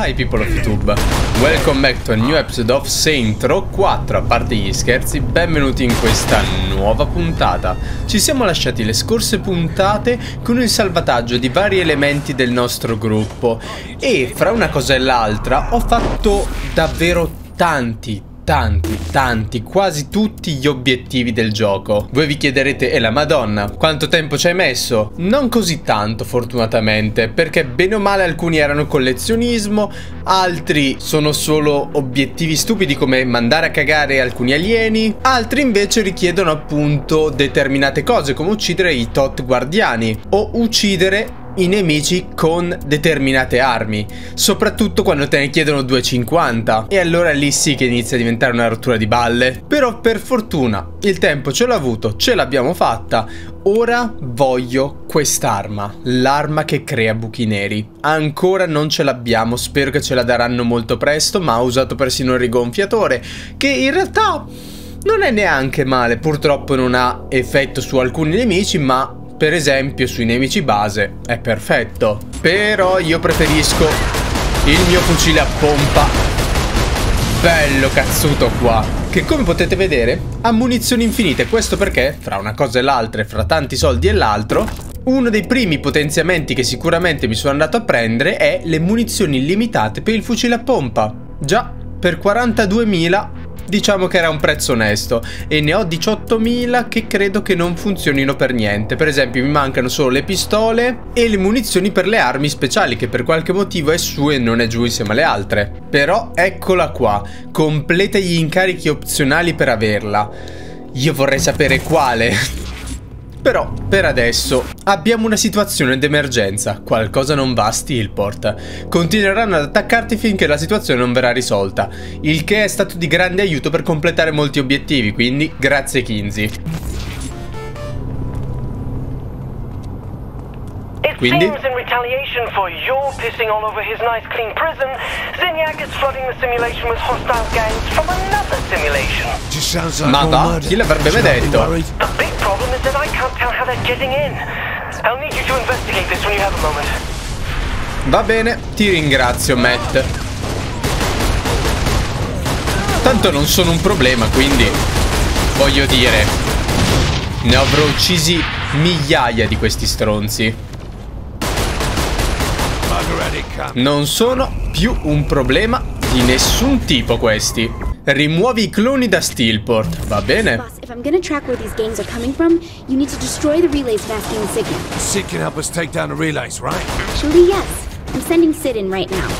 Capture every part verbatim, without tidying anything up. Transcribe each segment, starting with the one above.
Hi people of YouTube, welcome back to a new episode of Saints Row quattro. A parte gli scherzi, benvenuti in questa nuova puntata. Ci siamo lasciati le scorse puntate con il salvataggio di vari elementi del nostro gruppo e fra una cosa e l'altra ho fatto davvero tanti Tanti, tanti, quasi tutti gli obiettivi del gioco. Voi vi chiederete, e la Madonna, quanto tempo ci hai messo? Non così tanto fortunatamente, perché bene o male alcuni erano collezionismo, altri sono solo obiettivi stupidi come mandare a cagare alcuni alieni, altri invece richiedono appunto determinate cose come uccidere i tot guardiani o uccidere i nemici con determinate armi, soprattutto quando te ne chiedono duecentocinquanta, e allora lì sì che inizia a diventare una rottura di balle. Però per fortuna il tempo ce l'ho avuto, ce l'abbiamo fatta. Ora voglio quest'arma, l'arma che crea buchi neri. Ancora non ce l'abbiamo, spero che ce la daranno molto presto, ma ho usato persino il rigonfiatore, che in realtà non è neanche male. Purtroppo non ha effetto su alcuni nemici, ma per esempio sui nemici base è perfetto. Però io preferisco il mio fucile a pompa bello cazzuto qua, che come potete vedere ha munizioni infinite. Questo perché fra una cosa e l'altra e fra tanti soldi e l'altro, uno dei primi potenziamenti che sicuramente mi sono andato a prendere è le munizioni illimitate per il fucile a pompa. Già, per quarantaduemila diciamo che era un prezzo onesto, e ne ho diciottomila che credo che non funzionino per niente. Per esempio mi mancano solo le pistole e le munizioni per le armi speciali, che per qualche motivo è su e non è giù insieme alle altre. Però eccola qua, completa gli incarichi opzionali per averla. Io vorrei sapere quale. Però per adesso abbiamo una situazione d'emergenza, qualcosa non va a Steelport. Continueranno ad attaccarti finché la situazione non verrà risolta, il che è stato di grande aiuto per completare molti obiettivi, quindi grazie Kinsey. Quindi in retaliation for your pissing all over his nice clean prison, Zinyak is flooding the simulation with hostile gangs from another simulation. Just sounds like ma va, chi l'avrebbe mai detto? The big problem is that I can't tell how they're getting in. I'll need you to investigate this when you have a moment. Va bene, ti ringrazio Matt. Tanto non sono un problema, quindi voglio dire, ne avrò uccisi migliaia di questi stronzi. Non sono più un problema di nessun tipo questi. Rimuovi i cloni da Steelport, va bene? Boss, if I'm gonna track where these gangs are coming from, you need to destroy the relays masking the signal. Sid can help us take down the relays, right? Actually, yes. I'm sending Sid in right now.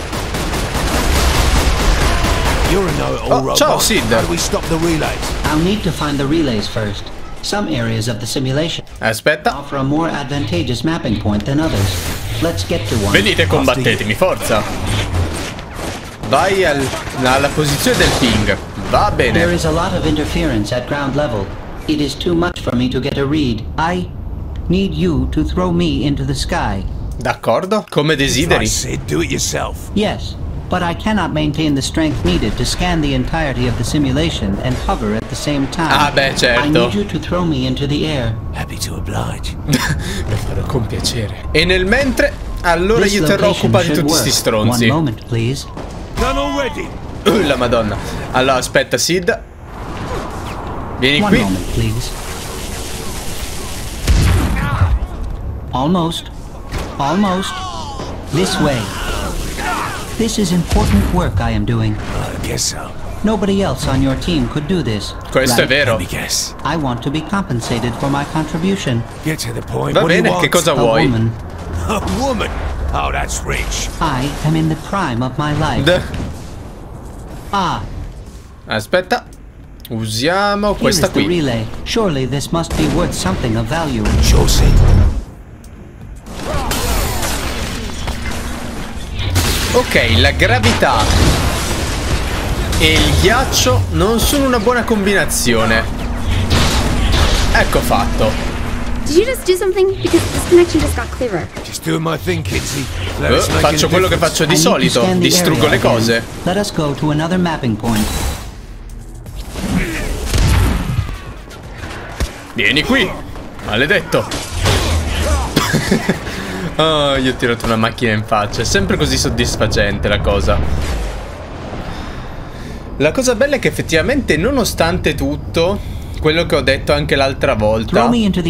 You're a know-it-all Oh, robot. ciao Sid. How do we stop the relays? I'll need to find the relays first. Some areas of the simulation Aspetta. offer a more advantageous mapping point than others. Let's get to one. Venite, combattetemi, forza. Vai al, alla posizione del ping. Va There bene. is a lot of interference at ground level. It is too much for me to get a read. I need you to throw me into the sky. D'accordo, come Right, desideri. Sid, do it yourself. Yes, but I cannot maintain the strength needed to scan the entirety of the simulation and hover at the same time. Ah beh, certo. I need you to throw me into the air. Happy to oblige. Lo farò con piacere. E nel mentre, allora This io terrò location occupati should tutti sti work. stronzi. One moment, please. Done already. Uh, la Madonna. Allora aspetta Sid. Vieni One qui. moment, please. Almost. Almost. This way. This is important work I am doing. I guess so. Nobody else on your team could do this. Questo è right? vero. Let me guess. I want to be compensated for my contribution. Get to the point. Va What do you bene, want? che cosa A vuoi? woman. A woman. Oh, that's rich. I am in the prime of my life. D- Ah, Aspetta. Usiamo here questa is the qui. relay. Surely this must be worth something of value. Sure, Sid. Ok, la gravità e il ghiaccio non sono una buona combinazione. Ecco fatto. Did you just do something? Because this connection just got clearer. Just doing my thing, Kinsey. Let Eh, us make faccio any quello che difference. faccio I di need to solito, scan the distruggo area le cose. again. Let us go to another mapping point. Vieni qui, maledetto. Oh, io ho tirato una macchina in faccia. È sempre così soddisfacente la cosa. La cosa bella è che effettivamente, nonostante tutto, quello che ho detto anche l'altra volta, a me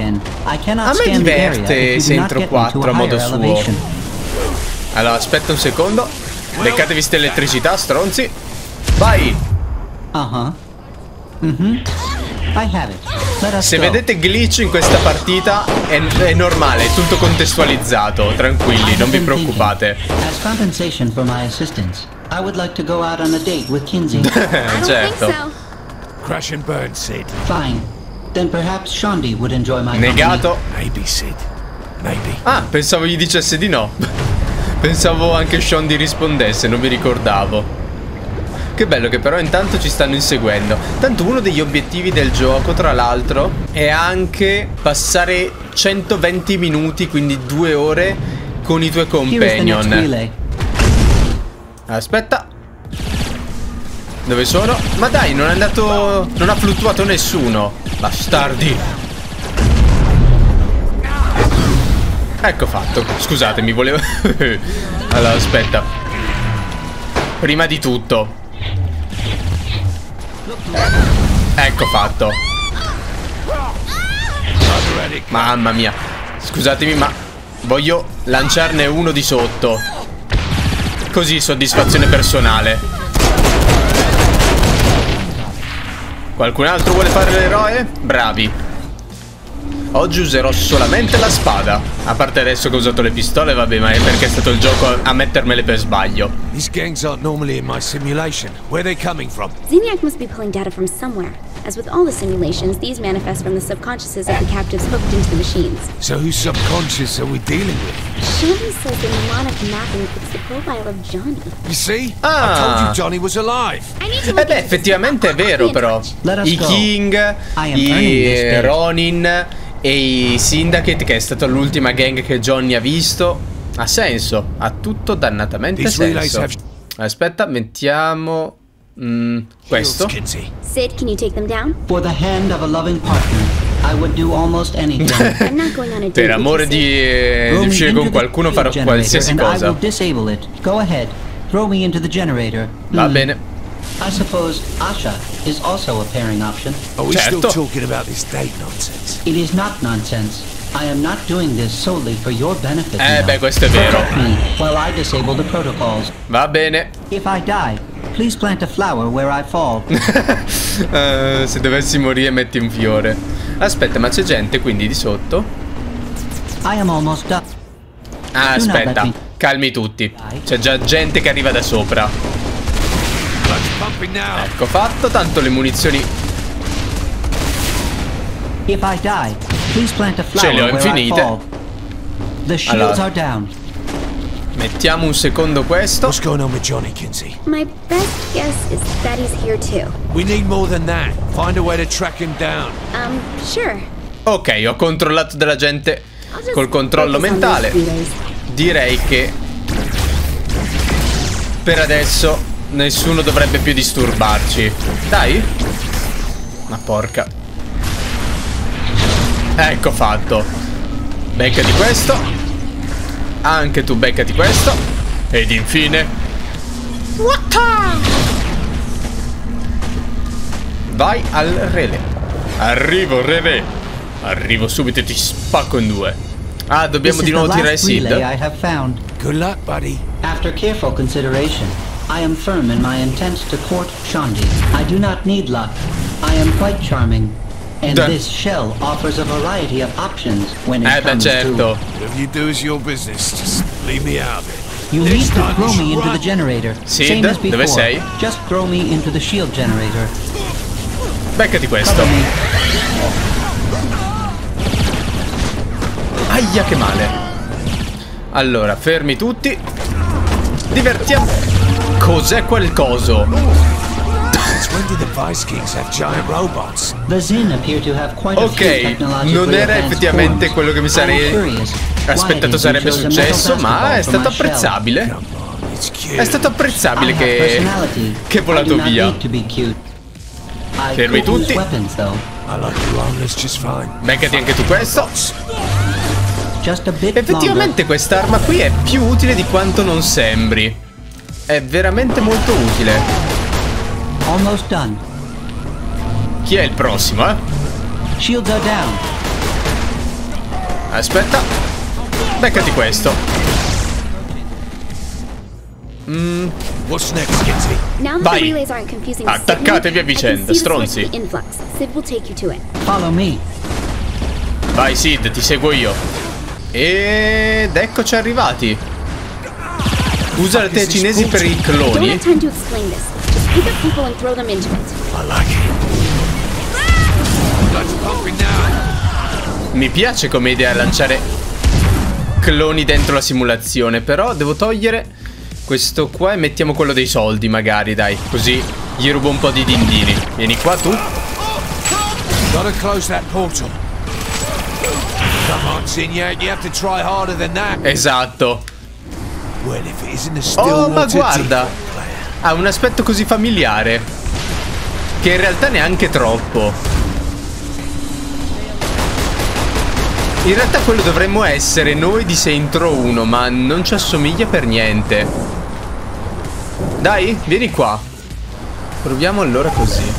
diverte Saints Row quattro a modo suo. Allora, aspetta un secondo. Beccatevi ste elettricità, stronzi. Vai. Uh-huh. Mm-hmm. I have it. Let us Se go. vedete glitch in questa partita è, è normale, è tutto contestualizzato. Tranquilli, non vi preoccupate. As compensation for my assistance, I would like to go out on a date with Kinsey. I don't Certo. think so. Crash and burn, Sid. Fine. Then perhaps Shondi would enjoy my Negato. Maybe, Sid. Maybe. Ah, pensavo gli dicesse di no. Pensavo anche Shondi rispondesse, non mi ricordavo. Che bello che però intanto ci stanno inseguendo. Tanto uno degli obiettivi del gioco, tra l'altro, è anche passare centoventi minuti, quindi due ore, con i tuoi companion. Aspetta. Dove sono? Ma dai, non è andato... non ha fluttuato nessuno. Bastardi. Ecco fatto. Scusatemi, volevo... Allora, aspetta. Prima di tutto, ecco fatto. Mamma mia. Scusatemi, ma voglio lanciarne uno di sotto. Così, soddisfazione personale. Qualcun altro vuole fare l'eroe? Bravi. Oggi userò solamente la spada. A parte adesso che ho usato le pistole, vabbè, ma è perché è stato il gioco a mettermele per sbaglio. These gangs aren't normally in my simulation. Where are they coming from? Zinyak must be pulling data from somewhere. As with all the simulations, these manifest from the subconsciouses of the captives hooked into the machines. So whose subconscious are we dealing with? Shondi says the mnemonic mapping fits the profile of Johnny. You see? Ah. I told you Johnny was alive. I need to Eh look beh, into effettivamente è vero però. Let us I go. King, I am earning this i date. Ronin e i Syndicate, che è stata l'ultima gang che Johnny ha visto. Ha senso, ha tutto dannatamente These relays senso. have- Aspetta, mettiamo mm, questo. Shields, Kinsey. Sid, can you take them down? For the hand of a loving partner, I would do almost anything. I'm not going on a date Per with amore you, di, Sid. eh, Throw di me uscire into con the qualcuno, farò shield generator qualsiasi and I cosa. will disable it. Go ahead. Throw me into the generator. Va Hmm. bene. I suppose Asha is also a pairing option. Are we still Certo. talking about this date nonsense? It is not nonsense. I am not doing this solely for your benefit. Eh Neo. beh, questo è vero. Protect me while I disable the protocols. Va bene. If I die, please plant a flower where I fall. Eh, se dovessi morire metti un fiore. Aspetta, ma c'è gente quindi di sotto? I am almost done. Ah, aspetta, calmi tutti. C'è già gente che arriva da sopra. Blood's pumping now. Ecco fatto, tanto le munizioni If I die, please plant a Ce le ho flower where I infinite. fall. The shields Allora. are down. mettiamo un secondo questo. What's going on with Johnny, Kinsey? My best guess is that he's here too. We need more than that. Find a way to track him down. Um, sure. Ok, ho controllato della gente I'll just col controllo focus on mentale. these relays. Direi che per adesso nessuno dovrebbe più disturbarci. Dai. Ma porca. Ecco fatto. Beccati questo. Anche tu beccati questo. Ed infine vai al relè. Arrivo, relè. Arrivo subito e ti spacco in due. Ah, dobbiamo This di is the nuovo tirare last relay I Sid. have found. Good luck, buddy. After careful consideration, I am firm in my intent to court Shondi. I do not need luck. I am quite charming. And Done. this shell offers a variety of options when it Eh beh, comes certo. to... Whatever you do is your business. Just leave me out of it. You Next need to time, throw me just into the run. generator. Sid, Same as dove before. sei? Just throw me into the shield generator. Beccati questo. Cover me. Aia, che male. Allora, fermi tutti. Divertiamo. Cos'è quel coso? Since when did the Vice Kings have giant robots? The Zin appear to have quite a Ok, few technologically non era advanced effettivamente forms. quello che mi I am sarei curious. Why aspettato did you sarebbe choose a metal successo, ma basketball è for stato my shell? apprezzabile. Come on, it's cute. È stato apprezzabile I have che personality. che è I volato do not via. need to be cute. I Fermi could use tutti. weapons, though. I like you harmless just fine. Beccati anche tu questo. Just just a bit Effettivamente quest'arma qui è più utile di quanto non sembri. È veramente molto utile. Almost done. Chi è il prossimo, eh? Shields are down. Aspetta. Beccati questo. Mm. What's next, Skinsy? Now that Vai. the relays aren't confusing the Attaccatevi a signal, I can vicenda, see the source stronzi. of the influx. Sid will take you to it. Follow me. Vai Sid, ti seguo io. Ed eccoci arrivati. Usa le tele cinesi per i Don't cloni. have time to explain this. Just pick up people and throw them into it. I like it. Let's pumping now. Mi piace come idea lanciare cloni dentro la simulazione, però devo togliere questo qua e mettiamo quello dei soldi magari, dai. Così gli rubo un po' di dindini. Vieni qua tu. Gotta close that portal. Come on, Zinyak, you have to try harder than that. Esatto. Well, if it isn't a Oh, ma Stillwater guarda, default player. ha un aspetto così familiare che in realtà neanche troppo. In realtà quello dovremmo essere noi di Saints Row uno, ma non ci assomiglia per niente. Dai, vieni qua. Proviamo allora così.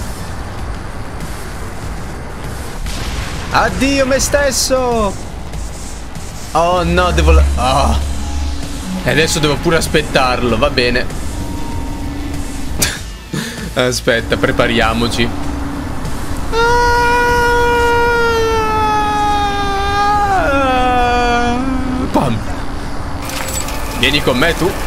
Addio me stesso. Oh no, devo... la- Oh. E adesso devo pure aspettarlo, va bene. Aspetta, prepariamoci. Pam. Vieni con me tu.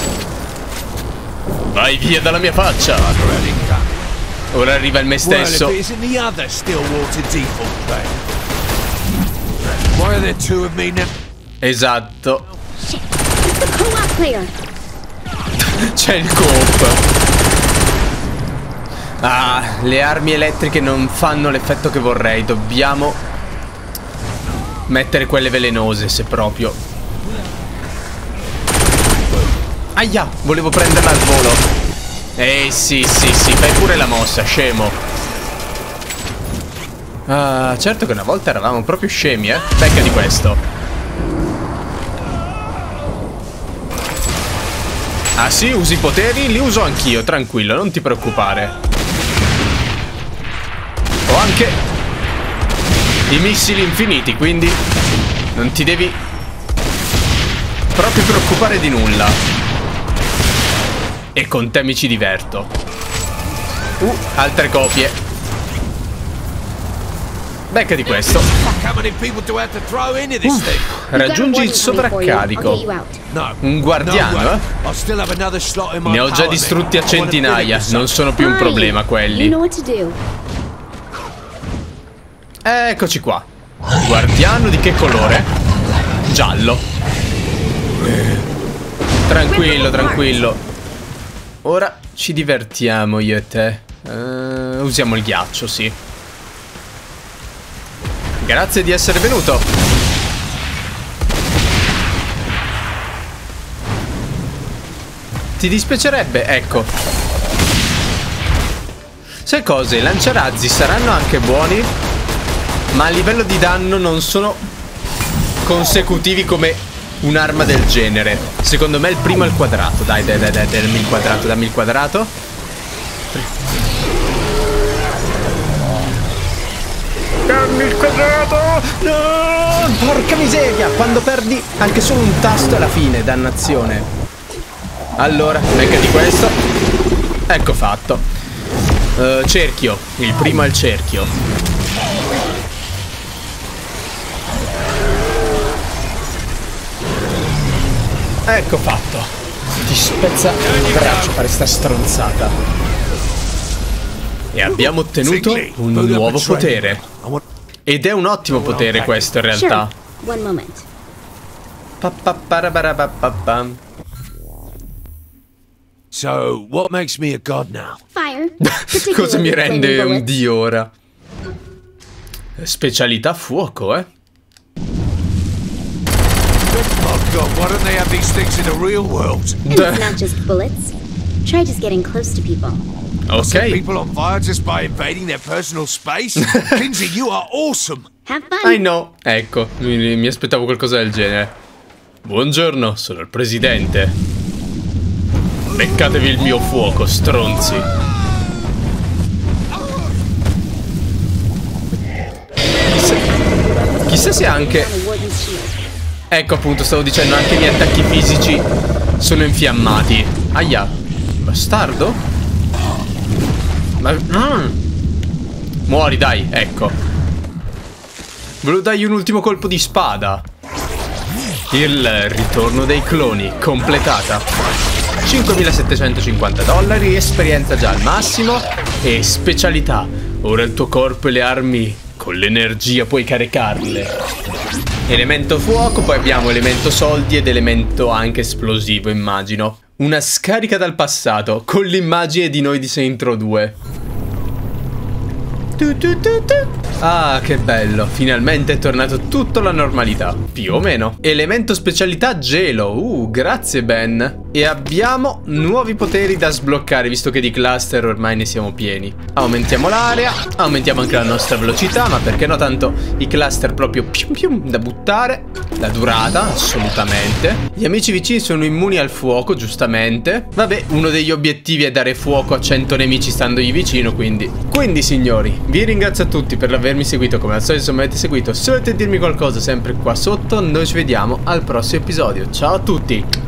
Vai via dalla mia faccia. Ora arriva il me Well, stesso. if it isn't the other Stillwater default player. Why are there two of me now? Esatto. Shit, it's the co-op player. C'è il coop. Ah, le armi elettriche non fanno l'effetto che vorrei. Dobbiamo mettere quelle velenose, se proprio. Aia, volevo prenderla al volo. Eh sì, sì, sì, fai pure la mossa, scemo. Ah, certo che una volta eravamo proprio scemi, eh. Becca di questo. Ah sì, usi i poteri? Li uso anch'io, tranquillo, non ti preoccupare. Ho anche i missili infiniti, quindi non ti devi proprio preoccupare di nulla. E con te mi ci diverto. Uh, altre copie. Becca di questo. How many people do I have to throw into this thing? Raggiungi il sovraccarico. No. Un guardiano, No way. eh? I still have another slot in my Ne ho già power distrutti a meter. I wanna centinaia. build it Non sono più un problema quelli. You know what to do. Eccoci qua. Guardiano di che colore? Giallo. Tranquillo, tranquillo. Ora ci divertiamo io e te. Uh, usiamo il ghiaccio, sì. Grazie di essere venuto. Ti dispiacerebbe? Ecco. Sai cosa? I lanciarazzi saranno anche buoni, ma a livello di danno non sono consecutivi come un'arma del genere. Secondo me il primo è il quadrato. Dai, dai, dai, dai, dammi il quadrato, dammi il quadrato. Dammi il quadrato! No! Porca miseria! Quando perdi anche solo un tasto è la fine, dannazione. Allora, becca di questo. Ecco fatto. Uh, cerchio. Il primo è il cerchio. Ecco fatto. Ti spezza il braccio fare sta stronzata. E abbiamo ottenuto un nuovo potere. Ed è un ottimo potere questo in realtà. Sure. One moment. Pa-pa-para-para-pa-pa-pam. So, what makes me a god now? Fire. Cosa mi Particularly rende flaming un bullets. dio ora? Specialità fuoco, eh? Oh god, why don't they have these things in the real world? And it's not just bullets. Try just getting close to people. Set Ok. people on fire just by invading their personal space? Kinsey, you are awesome! Have fun. I know. Ecco, mi, mi aspettavo qualcosa del genere. Buongiorno, sono il presidente. Beccatevi il mio fuoco, stronzi. Chissà, chissà se anche... Ecco appunto, stavo dicendo, anche i miei attacchi fisici sono infiammati. Aia. Bastardo? Ma... Mm. Muori, dai, ecco. Volevo dargli un ultimo colpo di spada. Il ritorno dei cloni, completata. cinquemilasettecentocinquanta dollari, esperienza già al massimo. E specialità. Ora il tuo corpo e le armi, con l'energia puoi caricarle. Elemento fuoco, poi abbiamo elemento soldi ed elemento anche esplosivo, immagino. Una scarica dal passato, con l'immagine di noi di Saints Row due. Tu, tu, tu, tu. Ah, che bello, finalmente è tornato tutto alla normalità, più o meno. Elemento specialità gelo, uh, grazie Ben. E abbiamo nuovi poteri da sbloccare, visto che di cluster ormai ne siamo pieni. Aumentiamo l'area, aumentiamo anche la nostra velocità, ma perché no, tanto i cluster proprio pium pium da buttare. La durata, assolutamente. Gli amici vicini sono immuni al fuoco, giustamente. Vabbè, uno degli obiettivi è dare fuoco a cento nemici standogli vicino, quindi Quindi signori, vi ringrazio a tutti per avermi seguito, come al solito se mi avete seguito. Se volete dirmi qualcosa sempre qua sotto, noi ci vediamo al prossimo episodio. Ciao a tutti!